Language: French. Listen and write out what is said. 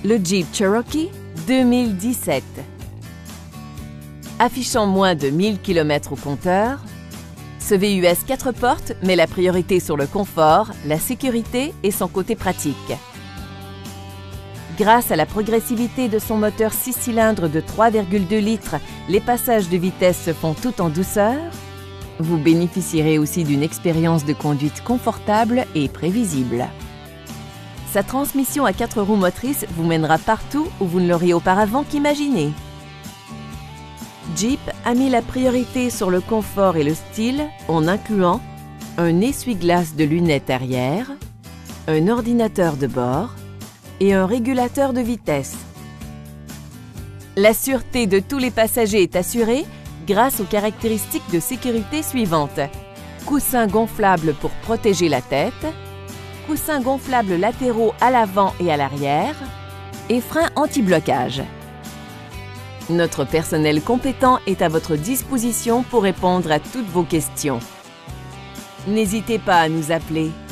le Jeep Cherokee 2017. Affichant moins de 1000 km au compteur, ce VUS 4 portes met la priorité sur le confort, la sécurité et son côté pratique. Grâce à la progressivité de son moteur 6 cylindres de 3,2 litres, les passages de vitesse se font tout en douceur. Vous bénéficierez aussi d'une expérience de conduite confortable et prévisible. Sa transmission à 4 roues motrices vous mènera partout où vous ne l'auriez auparavant qu'imaginé. Jeep a mis la priorité sur le confort et le style en incluant un essuie-glace de lunettes arrière, un ordinateur de bord et un régulateur de vitesse. La sûreté de tous les passagers est assurée grâce aux caractéristiques de sécurité suivantes. Coussins gonflables pour protéger la tête, coussins gonflables latéraux à l'avant et à l'arrière et freins anti-blocage. Notre personnel compétent est à votre disposition pour répondre à toutes vos questions. N'hésitez pas à nous appeler.